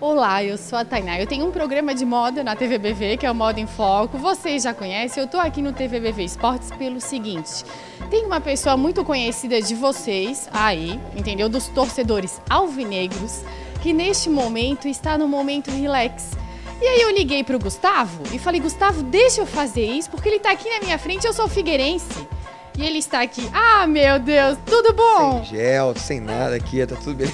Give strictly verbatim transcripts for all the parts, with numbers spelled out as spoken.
Olá, eu sou a Tainá. Eu tenho um programa de moda na T V B V, que é o Moda em Foco. Vocês já conhecem, eu tô aqui no T V B V Esportes pelo seguinte. Tem uma pessoa muito conhecida de vocês aí, entendeu? Dos torcedores alvinegros, que neste momento está no momento relax. E aí eu liguei pro Gustavo e falei, Gustavo, deixa eu fazer isso, porque ele tá aqui na minha frente, eu sou figueirense. E ele está aqui. Ah, meu Deus, tudo bom? Sem gel, sem nada aqui, tá tudo bem.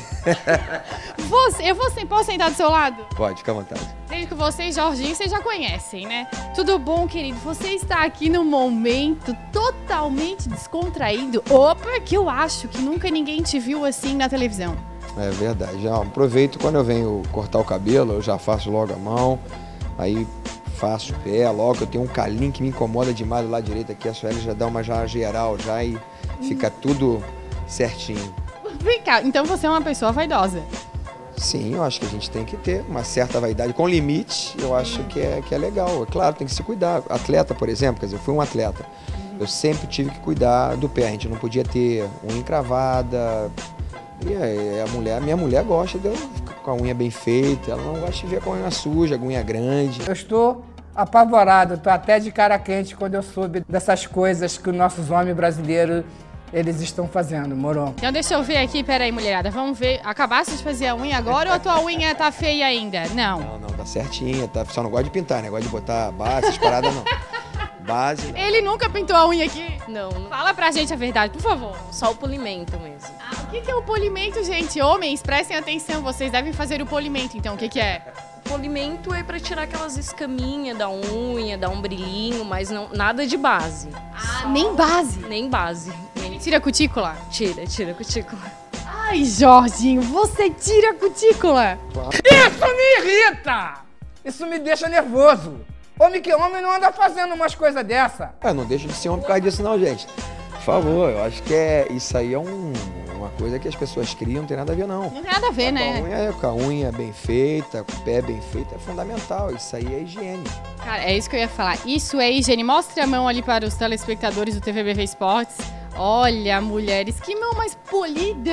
Você, eu vou, posso sentar do seu lado? Pode, fica à vontade. Desde que você e Jorginho, vocês já conhecem, né? Tudo bom, querido? Você está aqui num momento totalmente descontraído. Opa, que eu acho que nunca ninguém te viu assim na televisão. É verdade. Já aproveito quando eu venho cortar o cabelo, eu já faço logo a mão, aí faço o pé, logo eu tenho um calinho que me incomoda demais do lado direito aqui, a Sueli já dá uma já geral já e fica tudo certinho. Vem cá, então você é uma pessoa vaidosa? Sim, eu acho que a gente tem que ter uma certa vaidade, com limite, eu acho que é, que é legal. É claro, tem que se cuidar. Atleta, por exemplo, quer dizer, eu fui um atleta, eu sempre tive que cuidar do pé, a gente não podia ter unha encravada. E a, mulher, a minha mulher gosta de eu ficar com a unha bem feita, ela não gosta de ver com a unha suja, com a unha grande. Eu estou apavorado, estou até de cara quente quando eu soube dessas coisas que os nossos homens brasileiros eles estão fazendo, moro? Então deixa eu ver aqui, peraí, mulherada, vamos ver. Acabaste de fazer a unha agora ou a tua unha tá feia ainda? Não. Não, não, tá certinha, tá, só não gosta de pintar, né? Gosta de botar base, essas paradas não. Base. Ele nunca pintou a unha aqui? Não, não. Fala pra gente a verdade, por favor. Só o polimento mesmo. Ah, o que, que é o polimento, gente? Homens, prestem atenção, vocês devem fazer o polimento, então. O que, que é? O polimento é pra tirar aquelas escaminhas da unha, dar um brilhinho, mas não, nada de base. Ah, nem base? Nem base. Ele tira a cutícula? Tira, tira a cutícula. Ai, Jorginho, você tira a cutícula? Isso me irrita! Isso me deixa nervoso. Homem que homem não anda fazendo umas coisas dessa. É, não deixa de ser homem por causa disso não, gente. Por favor, eu acho que é, isso aí é um, uma coisa que as pessoas criam, não tem nada a ver não. Não tem nada a ver, a né? Com a, unha, com a unha bem feita, com o pé bem feito, é fundamental. Isso aí é higiene. Cara, é isso que eu ia falar. Isso é higiene. Mostre a mão ali para os telespectadores do T V B V Esportes. Olha, mulheres, que mão mais polida!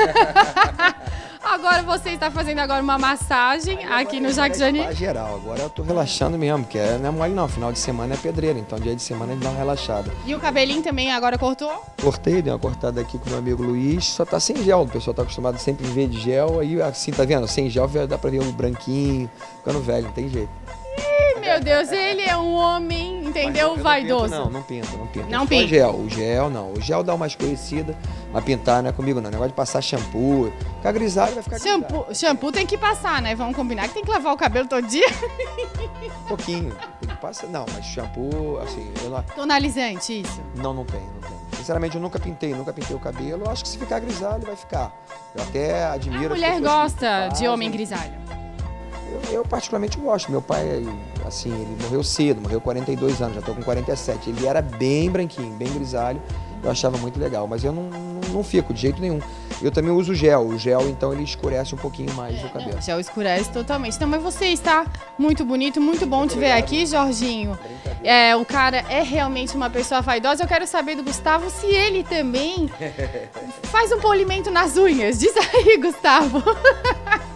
Agora você está fazendo agora uma massagem aí aqui no Jacques Jani. Geral, agora eu tô relaxando mesmo, porque não é mole não, final de semana é pedreira, então dia de semana a gente dá uma relaxada. E o cabelinho também agora cortou? Cortei, dei uma cortada aqui com meu amigo Luiz, só tá sem gel, o pessoal tá acostumado sempre a ver de gel, aí assim, tá vendo? Sem gel dá pra ver um branquinho, ficando velho, não tem jeito. Ih, meu Deus, ele é um homem, entendeu? Não, vaidoso. Não, não pinta, não pinta. Não Só pinta. gel, o gel não. O gel dá uma escurecida, mas pintar não é comigo não. O negócio de passar shampoo, ficar grisalho vai ficar shampoo, grisalho. Shampoo tem que passar, né? Vamos combinar que tem que lavar o cabelo todo dia. Um pouquinho, tem que passar. Não, mas shampoo, assim... Eu não... Tonalizante, isso? Não, não tem, não tem. Sinceramente, eu nunca pintei, nunca pintei o cabelo. Eu acho que se ficar grisalho, vai ficar. Eu até admiro... A mulher gosta de homem grisalho. Eu, eu particularmente gosto. Meu pai, assim, ele morreu cedo, morreu com quarenta e dois anos, já tô com quarenta e sete. Ele era bem branquinho, bem grisalho. Eu achava muito legal, mas eu não, não, não fico de jeito nenhum. Eu também uso gel. O gel, então, ele escurece um pouquinho mais é, o cabelo. Não, o gel escurece totalmente. Então, mas você está muito bonito, muito bom muito te ver aqui, Jorginho. É, o cara é realmente uma pessoa vaidosa. Eu quero saber do Gustavo se ele também faz um polimento nas unhas. Diz aí, Gustavo.